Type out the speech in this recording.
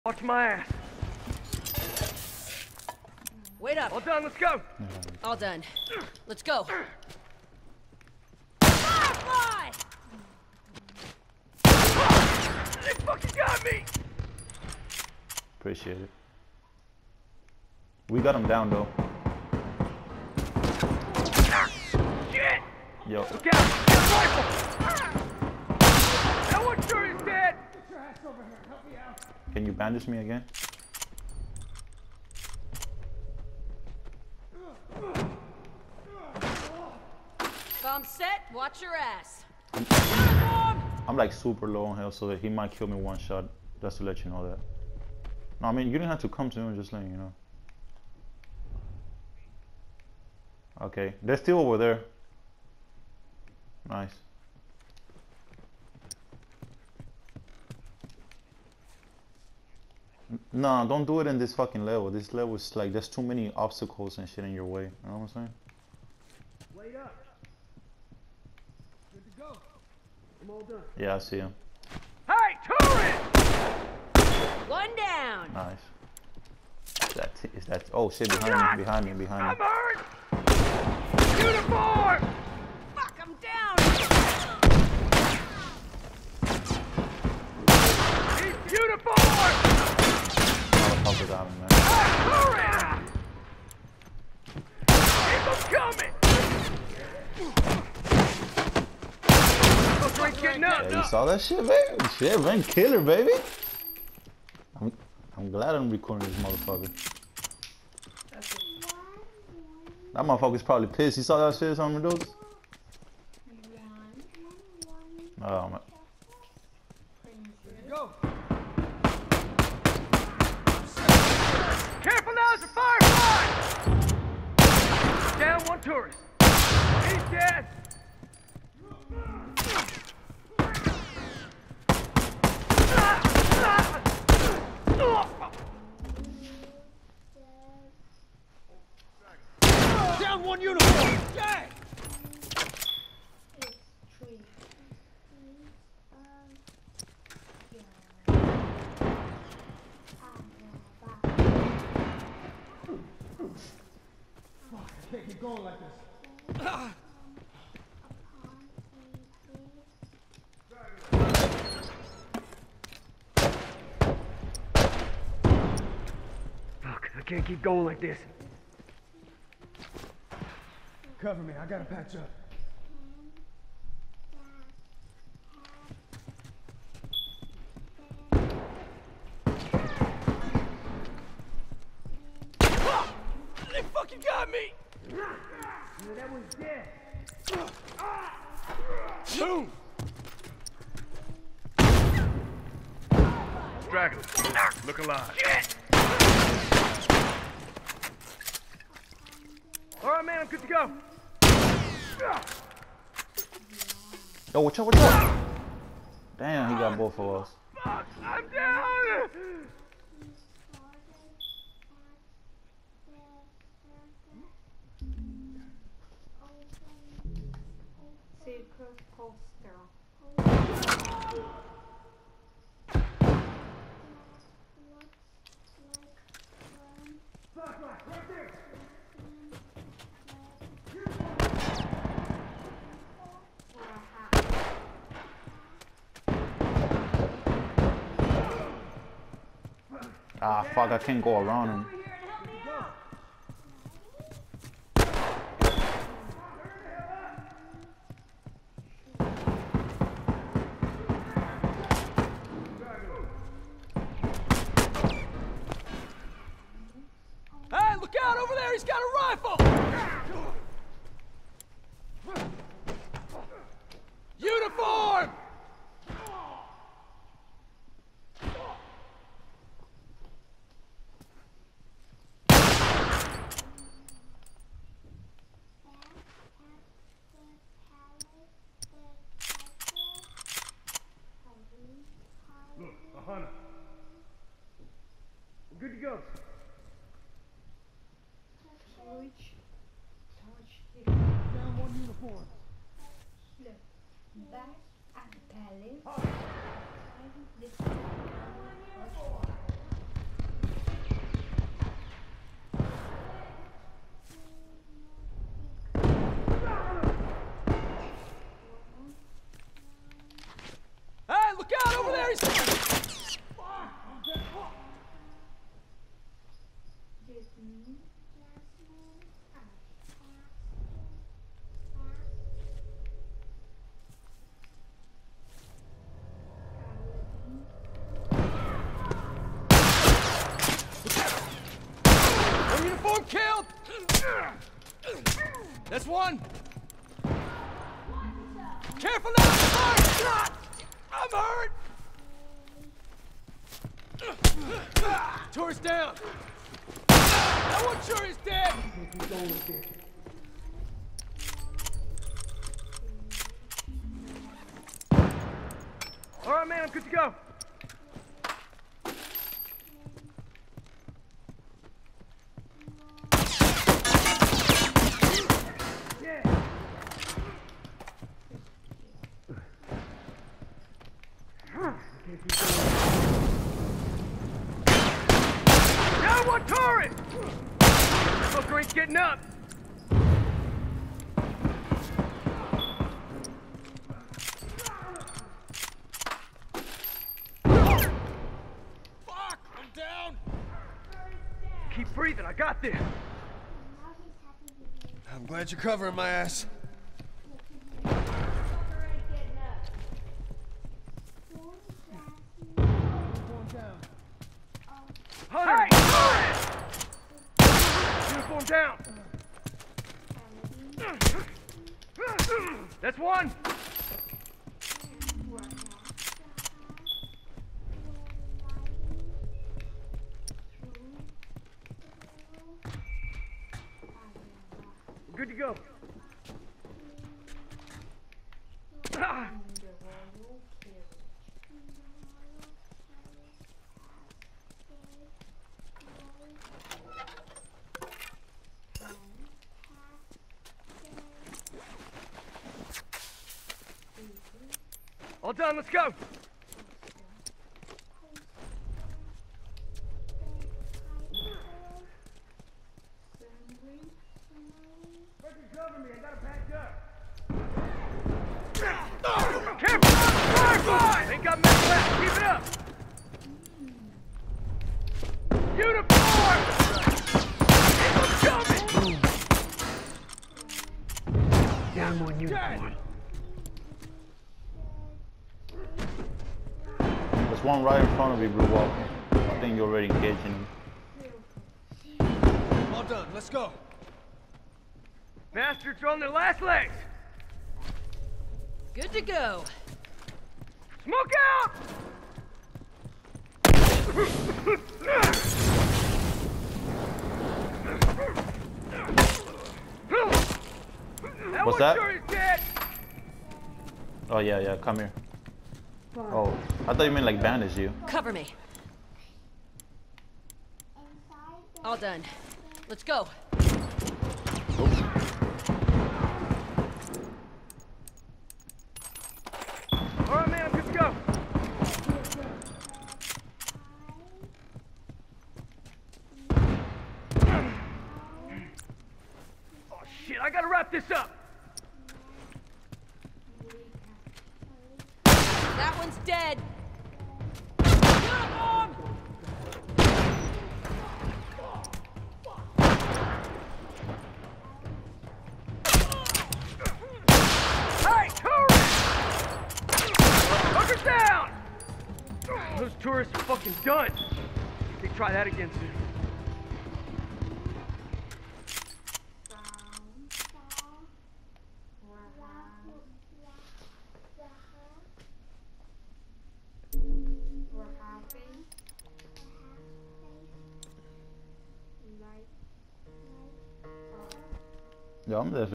Watch my ass. Wait up. All done, let's go. All done. Let's go. Firefly! They fucking got me! Appreciate it. We got him down though. Shit! Yo. Look out! Get a rifle! That one sure is dead! Get your ass over here, help me out. Can you bandage me again? Bomb set, watch your ass. I'm like super low on health, so that he might kill me one shot. Just to let you know that. No, I mean, you didn't have to come to him, just letting you know. Okay, they're still over there. Nice. No, don't do it in this fucking level. This level is like, there's too many obstacles and shit in your way. You know what I'm saying? Wait up. Good to go. I'm all done. Yeah, I see him. Hey, tourist! One down. Nice. Is that? Oh shit! Behind me! Behind me! Behind I'm me! hurt! Uniform! Fuck, I'm down. He's uniform! Motherfucker got him, man. Hey, tourist! Keep them coming! Those drinks getting up. Yeah, you saw that shit, baby? Shit, man, killer, baby. I'm glad I'm recording this motherfucker. That motherfucker's probably pissed. You saw that shit on those? Oh, man. Go! Careful now, it's a firefly! Down one tourist. He's dead. Down one uniform! Yeah! I can't keep going like this. Fuck, I can't keep going like this. Cover me, I gotta patch up. They fucking got me! Yeah, that one's dead. Boom! Straggler, look alive. Shit! All right, man, I'm good to go. Yo, watch out, watch out! Damn, he got both of us. Fuck, I'm down! Secret poster. Fuck, right there! Ah, fuck, I can't go around him. Hey, look out over there! He's got a rifle! Uniform! Look, a hunter. We're good to go. Down one uniform. Look, back at the palace. One uniform killed! That's one! Careful now! Hurt! I'm hurt! Tourist down! That one sure is dead! Alright, man, I'm good to go. Down one turret! Fucker ain't getting up! Fuck! I'm down! Keep breathing, I got this! I'm glad you're covering my ass. Hunter! Hey! Uniform down! That's one! We're good to go. All done, let's go! Cover me, I got it packed up. Careful! Fire! Ain't got much left, keep it up! Uniform! It's coming! Down one uniform. There's one right in front of you, Blue Walker. I think you're already engaging him. All done, let's go. Bastards are on their last legs! Good to go. Smoke out! What's that? Sure is dead. Oh yeah, come here. Oh, I thought you meant like bandage you. Cover me. All done. Let's go. All right, man, I'm good to go. Oh shit, I gotta wrap this up. That one's dead. Uniform! Hey, tourists! Fuckers down! Those tourists are fucking done. They try that again soon. Yeah, I'm there.